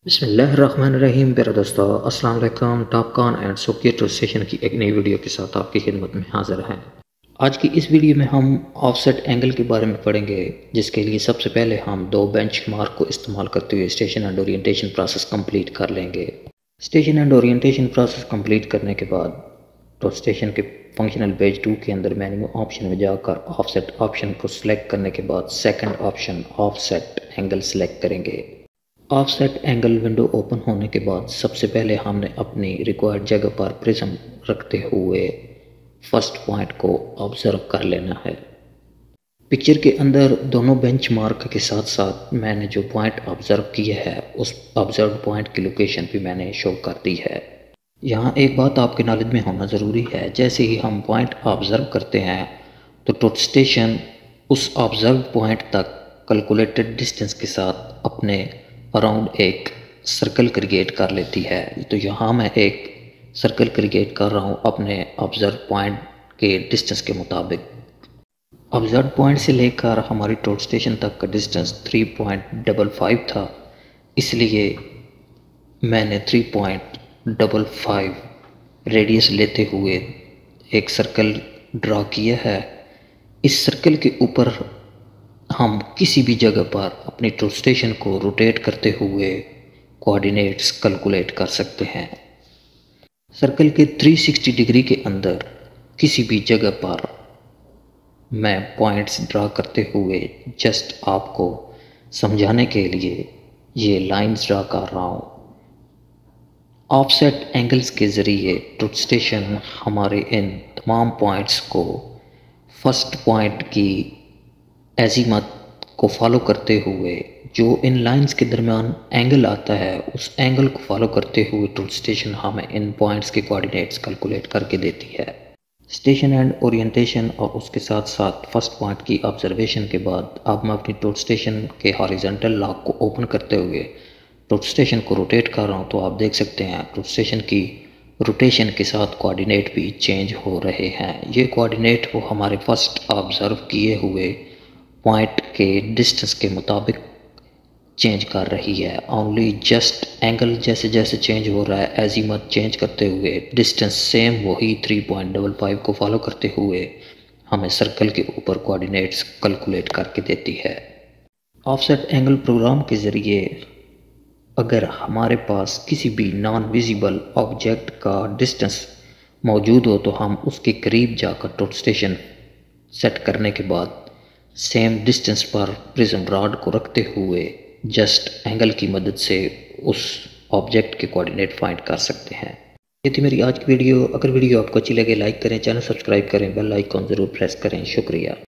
बिस्मिल्लाहिर्रहमानिर्रहीम। प्यारे दोस्तों, अस्सलाम वालेकुम। Topcon and Sokkia to station की एक नई वीडियो के साथ आपकी खिदमत में हाजिर हैं। आज की इस वीडियो में हम ऑफसेट एंगल के बारे में पढ़ेंगे, जिसके लिए सबसे पहले हम दो बेंचमार्क को इस्तेमाल करते हुए station and orientation process complete कर लेंगे। Station and orientation process complete करने के बाद तो स्टेशन के फंक्शनल पेज 2 के अंदर मेन्यू ऑप्शन में जाकर ऑफसेट ऑप्शन को सिलेक्ट करने के बाद second option offset angle select करेंगे। ऑफसेट एंगल विंडो ओपन होने के बाद सबसे पहले हमने अपनी रिक्वायर्ड जगह पर प्रिज्म रखते हुए फर्स्ट पॉइंट को ऑब्जर्व कर लेना है। पिक्चर के अंदर दोनों बेंचमार्क के साथ साथ मैंने जो पॉइंट ऑब्जर्व किया है उस ऑब्जर्व पॉइंट की लोकेशन भी मैंने शो कर दी है। यहाँ एक बात आपके नॉलेज में होना ज़रूरी है, जैसे ही हम पॉइंट ऑब्जर्व करते हैं तो टोट स्टेशन उस ऑब्जर्व पॉइंट तक कैलकुलेटेड डिस्टेंस के साथ अपने अराउंड एक सर्कल क्रिएट कर लेती है। तो यहाँ मैं एक सर्कल क्रिएट कर रहा हूँ अपने ऑब्जर्व पॉइंट के डिस्टेंस के मुताबिक। ऑब्जर्व पॉइंट से लेकर हमारी टोट स्टेशन तक का डिस्टेंस 3.55 था, इसलिए मैंने 3.55 रेडियस लेते हुए एक सर्कल ड्रा किया है। इस सर्कल के ऊपर हम किसी भी जगह पर अपनी टोट स्टेशन को रोटेट करते हुए कोऑर्डिनेट्स कैलकुलेट कर सकते हैं। सर्कल के 360 डिग्री के अंदर किसी भी जगह पर मैं पॉइंट्स ड्रा करते हुए जस्ट आपको समझाने के लिए ये लाइंस ड्रा कर रहा हूँ। ऑफसेट एंगल्स के ज़रिए टोट स्टेशन हमारे इन तमाम पॉइंट्स को फर्स्ट पॉइंट की एजीमत को फॉलो करते हुए जो इन लाइंस के दरमियान एंगल आता है उस एंगल को फॉलो करते हुए टोट स्टेशन हमें इन पॉइंट्स के कोऑर्डिनेट्स कैलकुलेट करके देती है। स्टेशन एंड ओरिएंटेशन और उसके साथ साथ फर्स्ट पॉइंट की ऑब्जर्वेशन के बाद अब मैं अपनी टोट स्टेशन के हॉरिजॉन्टल लॉक को ओपन करते हुए टोट स्टेशन को रोटेट कर रहा हूँ। तो आप देख सकते हैं टोट स्टेशन की रोटेशन के साथ कोऑर्डिनेट भी चेंज हो रहे हैं। ये कोऑर्डिनेट वो हमारे फर्स्ट ऑब्जर्व किए हुए पॉइंट के डिस्टेंस के मुताबिक चेंज कर रही है। ओनली जस्ट एंगल जैसे जैसे चेंज हो रहा है एजीमत चेंज करते हुए डिस्टेंस सेम वही 3.55 को फॉलो करते हुए हमें सर्कल के ऊपर कोऑर्डिनेट्स कैलकुलेट करके देती है। ऑफसेट एंगल प्रोग्राम के ज़रिए अगर हमारे पास किसी भी नॉन विजिबल ऑब्जेक्ट का डिस्टेंस मौजूद हो तो हम उसके करीब जाकर टोट स्टेशन सेट करने के बाद सेम डिस्टेंस पर प्रिज्म रॉड को रखते हुए जस्ट एंगल की मदद से उस ऑब्जेक्ट के कोऑर्डिनेट फाइंड कर सकते हैं। ये थी मेरी आज की वीडियो। अगर वीडियो आपको अच्छी लगे लाइक करें, चैनल सब्सक्राइब करें, बेल आइकॉन ज़रूर प्रेस करें। शुक्रिया।